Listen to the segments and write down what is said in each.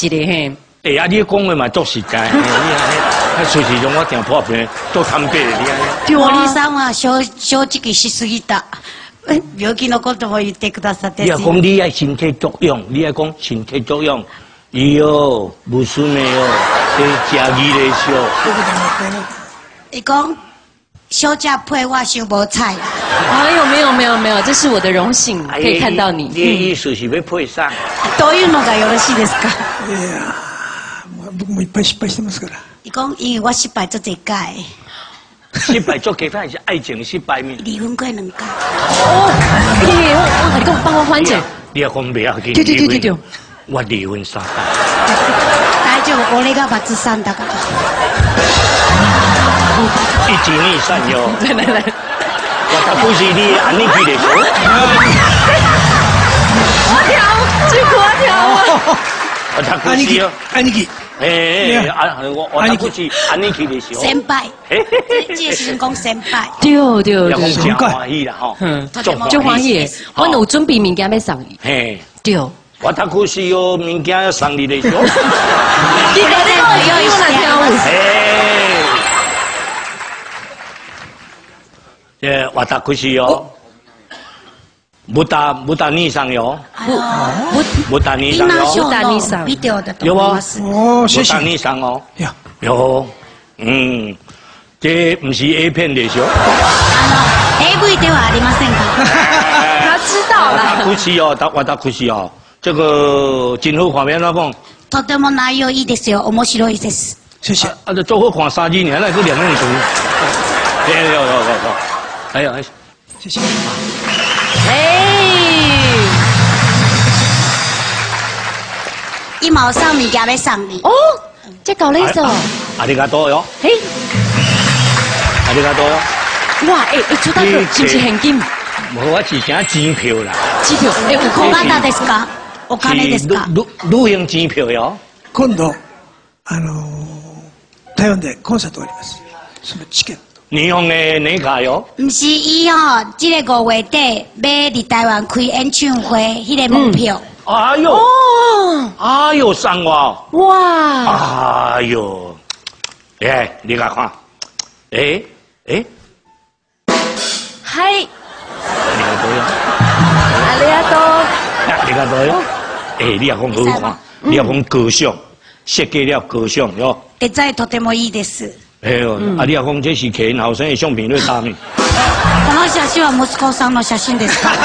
一个嘿。 哎啊，你讲话嘛足实在，你啊，随时让我订破病，做摊白的你啊。 对森さんは正直しすぎた。病気のことも言ってくださって。 你要讲你爱身体作用，你爱讲身体作用。哟，不是没有，这家己的笑。 伊讲小姐配我伤无彩。 哎呦，没有，这是我的荣幸，可以看到你。 你的意思是要配上？ どういうのがよろしいですか？ いや、僕もいっぱい失敗してますから。 伊讲因为我失败做一届。 失败做其他是爱情失败咩？ 离婚过2届。 哦，你跟我帮我缓解。 你要讲不要紧。 对。 我离婚3届。 大丈夫，俺が罰3だから。 一举逆善哟。 来。 我不是你安尼去的说。 我跳，去国跳。 我他不是哟。 兄貴。 我他不是安尼去的说。 先輩。这是讲先輩。 对。 要讲真欢喜啦吼。 就欢喜。我有准备物件要送你。 嘿。 对。 我他不是有物件要送你的说。 你搞这个又来跳舞。 我他不是哟。不打你上哟，不打你上哟， 不打你上， 有吗？ 哦，谢谢。 不打你上哦， 有， 这不是 A 片的show。 AV ではありませんか？ 他知道了。 不是哦，私哦，这个今后方面那讲。 とても内容いいですよ、面白いです。 谢谢。 啊，这做好看3年了，个2年多。哎呀， 谢谢。 今有送物件要送你。 哦，这搞了一首。 ありがとうよ。 嘿， ありがとうよ。 哇，朱大哥是不是很紧？ 无，我是请机票啦。 机票， 有小型ですか？お金ですか？ 旅行機票よ。 今度台湾でコンサートがあります。そのチケット。 日本的哪卡哟？ 唔是伊吼，这个5月底要伫台湾开演唱会，迄个门票。 哎呦！哎呦，送我！ 哇！ 哎呦！你甲看， 嗨！ ありがとうよ。你也讲好看，你也讲高尚，设计了高尚哟。 デザインとてもいいです。 哎呦，你也讲这是客人后生的相片在打面。 この写真は息子さんの写真ですか？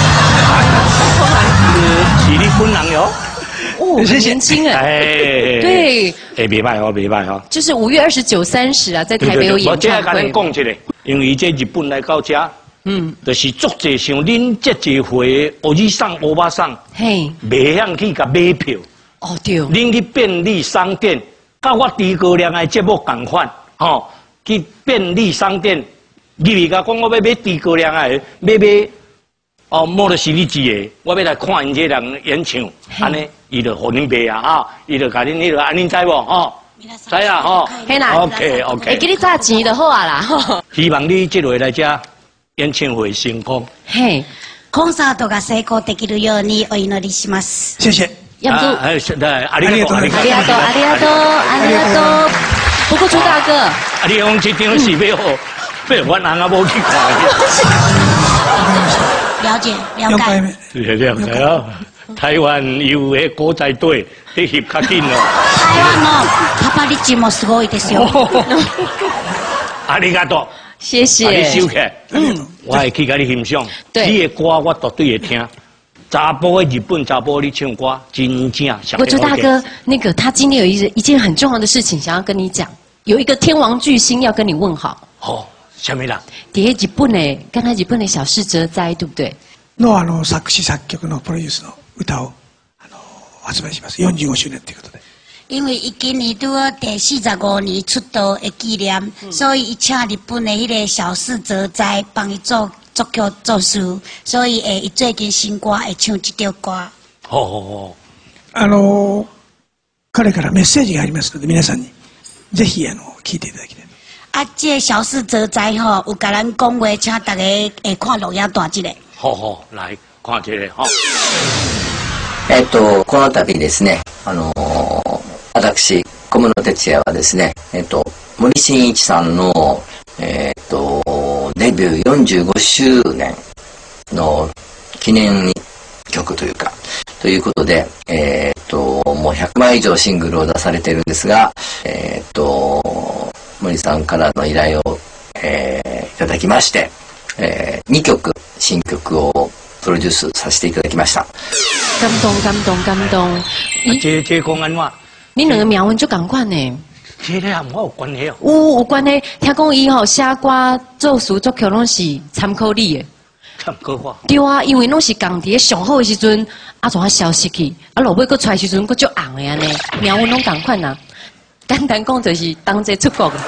是你本人哟。 哦，很年轻哎。对。 袂歹哦。 就是5月29、30啊，在台北有演唱会。我这甲你讲一个，因为这日本来到这，就是足济像恁这一回欧日送、欧巴送，袂晓去甲买票。 哦对。恁去便利商店，甲我诸葛亮的节目同款，吼，去便利商店，入去甲讲我要买诸葛亮的，要买。莫就是你记的，我要来看因这人演唱，安尼，伊就互恁买啊，哈，伊就甲恁迄个安尼知无，吼，知啊，吼， 嘿啦 ，OK， 会给你砸钱就好啊啦，吼。 希望你这回来这演唱会成功。 嘿，コンサートが成功できるようにお祈りします。 谢谢。 要不， ありがとう。 不过朱大哥， 你讲这场是要我人啊无去看。 了解。 了。台湾有迄国在队，迄翕较紧哦。 台湾のパパリッチもすごいですよ。 ありがとう。 谢谢。 你收起，我会去甲你欣赏。你的歌我绝对会听。查甫的日本查甫你唱歌真正。 不过朱大哥，那个他今天有一件很重要的事情想要跟你讲，有一个天王巨星要跟你问好。 什么人？ 在日本的，跟他日本的小室哲哉，对不对？ の作詞作曲のプロデュースの歌を発売します。45周年ということで。 因为伊今年拄好第45年出道的纪念，所以伊请日本的迄个小室哲哉帮伊作曲作词，所以伊最近新歌会唱这条歌。 彼からメッセージがありますので皆さんにぜひ聞いていただきたい。 这小室哲哉吼有甲咱讲话，请大家会看录影带一个。 来看一个この度ですね、 私、小室哲哉はですね、森進一さんの、デビュー45周年の記念曲というか、ということで、もう100枚以上シングルを出されているんですが、森さんからの依頼を、いただきまして、2曲、新曲をプロデュースさせていただきました。 感动感动感动！ 这讲安怎？ 你两个苗文就赶快呢？ 这个和我有关系哦。 有关系，听讲伊吼写歌作词作曲拢是参考你的。 参考我。 对啊，因为拢是共伫上好的时阵，啊，从啊消失去，啊，落尾佫出来时阵佫足红的安尼，苗文拢共款呐。简单讲就是当这出国。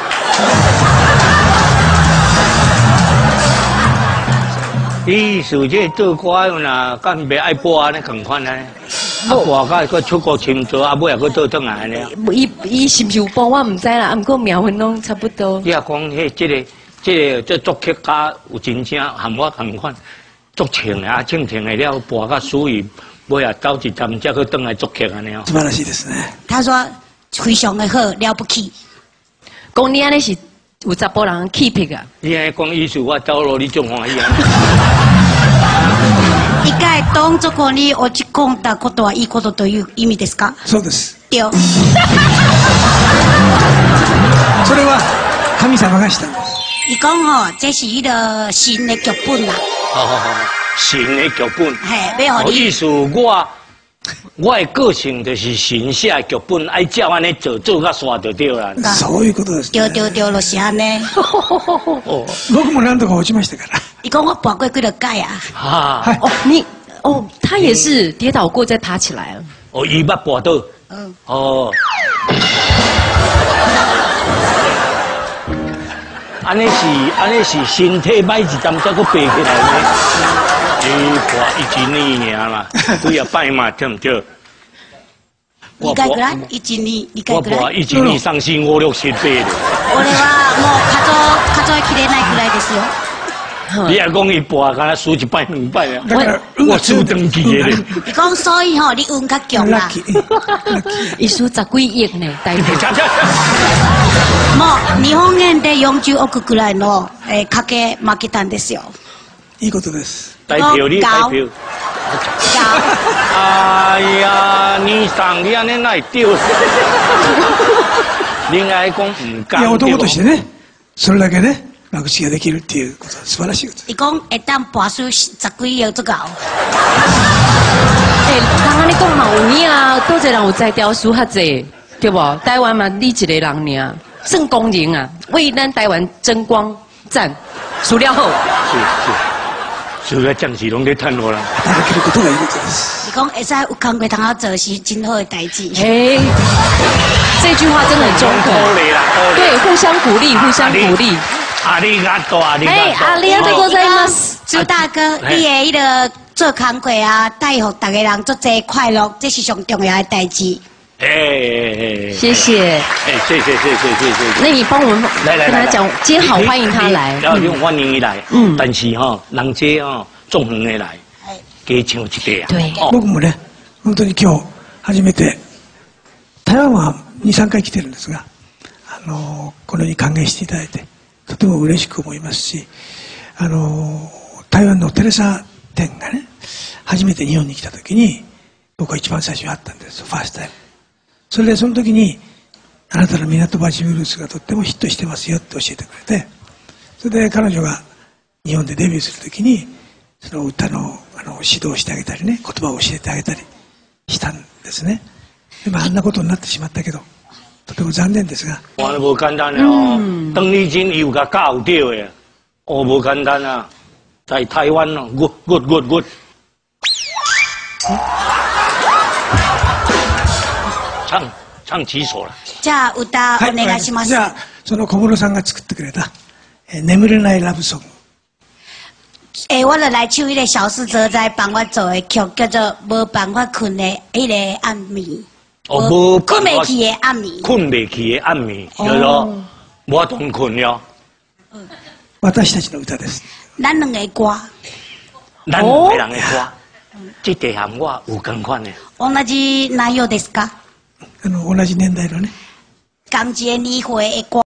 意思这做歌用啦，敢袂爱播安尼共款安尼，啊播甲佫出国深造，啊尾也佫倒转来安尼。 伊是毋是有播我毋知啦，毋过苗文拢差不多。 你也讲迄这作曲家有真正和我同款，作情啊，唱情的了播甲属于尾也走一站，才去转来作曲安尼哦。 素晴らしいですね。 他说非常的好，了不起。 讲你安尼是有查甫人气魄啊。 你安尼讲意思，我走路你种欢喜啊。 一回どん底に落ち込んだことはいいことという意味ですか？ そうです。 对。 それは神様がしたんです。 伊讲吼，这是伊个新的剧本啦。 好，新的剧本。 嘿，要互你。 意思我的个性就是神写的剧本，爱照安尼做甲煞就对啦。 そういうことです。 对，就是安尼。 僕も何度か落ちましたから。 伊讲我跋过几落届啊。 啊。 他也是跌倒过再爬起来了。 哦，伊捌跋倒。 嗯。 哦。安尼是身体歹一站才佫爬起来呢。跋1年嘛，几啊摆嘛，对唔对？ 2回くらい？1、2、2回我くらい。 跋1、2、3、4、5、6、7、8で。 俺はもう数えきれないくらいですよ。 你也讲伊跋，敢若输1摆2摆啊？我输登记的咧。 伊讲所以吼，你运较强啦。 伊输10几億呢，大体。 もう日本円で40億くらいの賭け負けたんですよ。 いいことです。 代票你代票。哎呀，你上你安尼哪会对？你应该讲唔敢。 いや男としてね、それだけね。幕士ができるっていうことは素晴らしいことです。 伊讲会当跋输10几亿足够。 刚刚你讲嘛有影啊，多少人有才调输较济，对不？台湾嘛你一个人尔，算公认啊，为咱台湾争光赞，输了后。 是个将士拢在趁我啦。 働けることがいいことです。 伊讲会使有工课通好做是真好的代志。 这句话真的很中肯。对，互相鼓励，互相鼓励。 阿里嘎多，阿里嘎多。 阿里嘎多在吗？ 朱大哥，你的迄个做工课啊，带予大家人做这快乐，这是上重要的代志。 谢谢。 谢谢。 那你帮我们跟他讲，今天好欢迎他来。 要用欢迎伊来。但是人这纵横的来，加唱一句啊。 对。 僕もね、本当に今日初めて台湾は2、3回来てるんですが、このように歓迎していただいて。とても嬉しく思いますし、台湾のテレサ店がね、初めて日本に来た時に、僕は一番最初に会ったんです、ファーストタイム。それでその時に、あなたの港橋ブルースがとってもヒットしてますよって教えてくれて、それで彼女が日本でデビューする時に、その歌の指導してあげたりね、言葉を教えてあげたりしたんですね。でもあんなことになってしまったけど、とても残念ですが。 我无简单的哦，邓丽君有甲教对的，无简单啊，在台湾哦 ，good。唱几首了。 じゃあ歌お願いします。 じゃあその小室さんが作ってくれた眠れないラブソング。 我就来唱迄个小四哲在帮我做的曲，叫做《无办法困的迄个暗暝》。 无困袂去的暗暝， 困袂去的暗暝，叫做无同困了。 私たちの歌です。 咱两个歌， 咱两个人的歌，这题和我有同款的。 同じ内容ですか？ 同じ年代のね。 同一个年会的歌。